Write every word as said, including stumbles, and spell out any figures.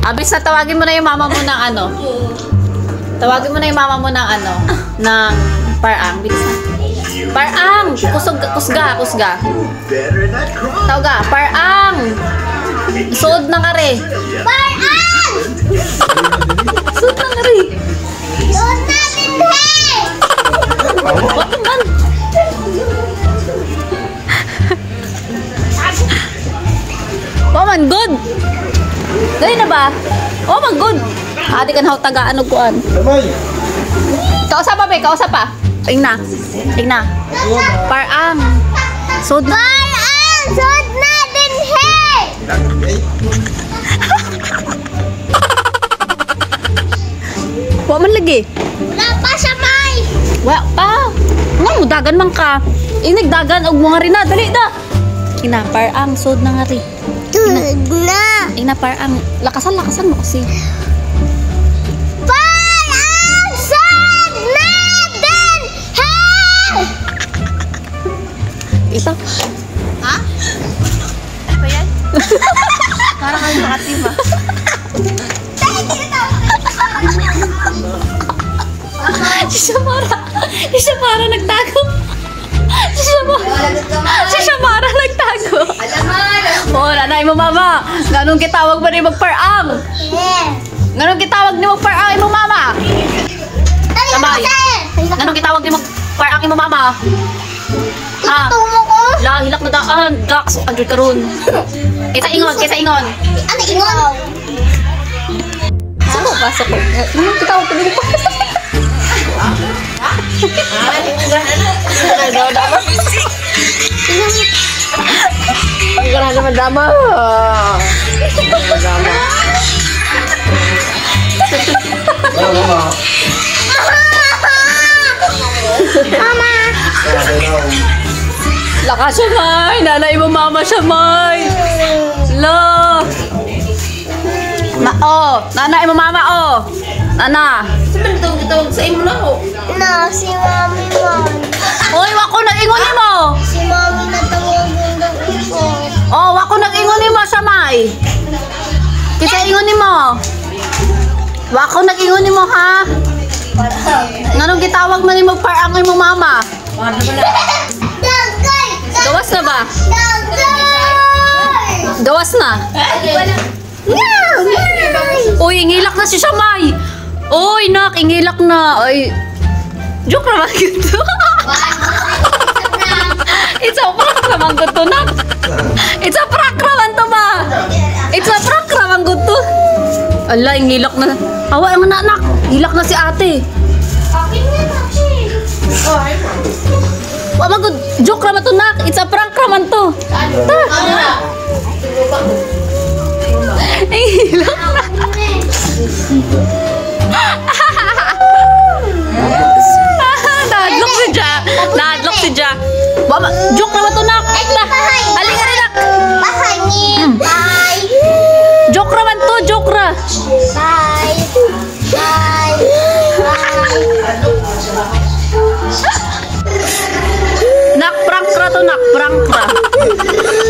Abis na tawagin mo na yung mama mo ng ano. Tawagin mo na yung mama mo ng ano. Ng parang. Bilis na. Parang! Kusog, kusga, kusga. Tawag ka, parang! Suod na nga rin. Parang! Suod na nga rin. Suod na tinhe! What naman? Oh man, good! Gaya na ba? Oh man, good! Adi ka na tagaan o kuan. Kausap pa, be, kausap pa. Ing na. Ing na. Parang. Suod na. Parang! Suod na tinhe! Wa man lagi. Wala pa siya, May! Wa pa. Nga mo, dagan man ka. Inig dagan og mga rin na. Dali na. Ina, parang. Suod na nga rin. Suod na! Ina, parang. Lakasan, lakasan mo kasi. Parang! Suod na tinhe! Ito. Ha? Ano ba yan? Parang kayo makatima. Si Shamara. Si Shamara nagtago. Si Shamara. Si Shamara nagtago. Oo, nanay mo mama. Ganun kitawag ba ni magparang? Ganun kitawag ni magparang imo mama? Sabay. Ganun kitawag ni magparang imo mama? Ha? Tumo ko? La, hilak na daan. Gax, android karon. Kaysa ingon, kaysa ingon. Ano ingon? Saan mo pasok? Ganun kitawag ko ni magparang. Ang gana naman drama. Drama. Mama! Lakas siya, May. Nanay mo, mama siya, May. La. Ma oh, nanay mo, mama, oh. Nana. Sabi na tawag sa imo na ho. No, si Mami man. Oy, wako nag-ingon ni mo. Si Mami na tawagin daw ito. Oh, wako nag-ingon ni mo sa May. Kisa ingon ni mo. Wako nag-ingon ni mo, ha? Nganong gitawag man ni mo parang imo mama? Dagay! Gawas na ba? Dagay! Gawas na. No! Uy, ingilak na si Shamay. Uy, nak, ingilak na. Ay, joke naman ito. It's a prank naman gusto, nak. It's a prank naman to, ma. It's a prank naman gusto. Ala, ingilak na. Awa naman na, anak. Hilak na si ate. Akin na na siya. Oh, ay mo. Wa magud joke naman to, nak. It's a prank naman to. Ta. Ingilak na. Nadlok si Ja. Nadlok si Ja. Wa ma joke naman to, nak. Ta. Aling rin, nak. Bahangin. Bye. Joke naman to, joke ra. Bye. Bye. Bye. Nak prank ra to, nak prank ra.